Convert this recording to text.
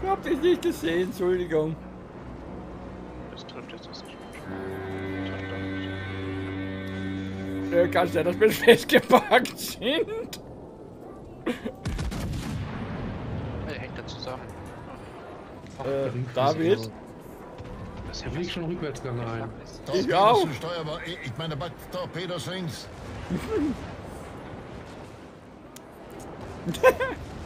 Hab dich nicht gesehen, Entschuldigung. Das trifft jetzt das nicht. Kann sein, dass wir festgepackt sind. Hey, hängt da zusammen. David? Das Ich flieg schon Rückwärtsgang ein. Ich auch. Torpedos steuerbar. Ich meine, Torpedos links.